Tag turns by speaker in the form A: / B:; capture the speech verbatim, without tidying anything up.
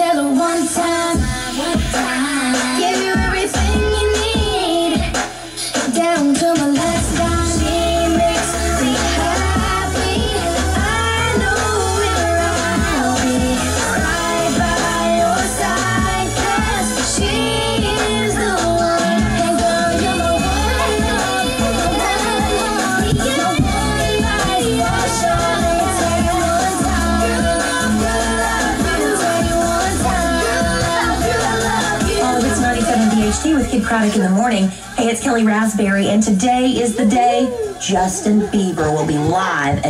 A: together one time. Give you everything you need, down to my last dime. She makes me happy. I know where I'll be, right by your side, 'cause she is the one. And girl, you're my one love, my one life, your shine. Tell you one time, you love, you love, you tell you one time, you love, you love, you.
B: All of it's ninety-seven B H D with Kid Craddock in the morning. Hey, it's Kelly Raspberry, and today is the day Justin Bieber will be live at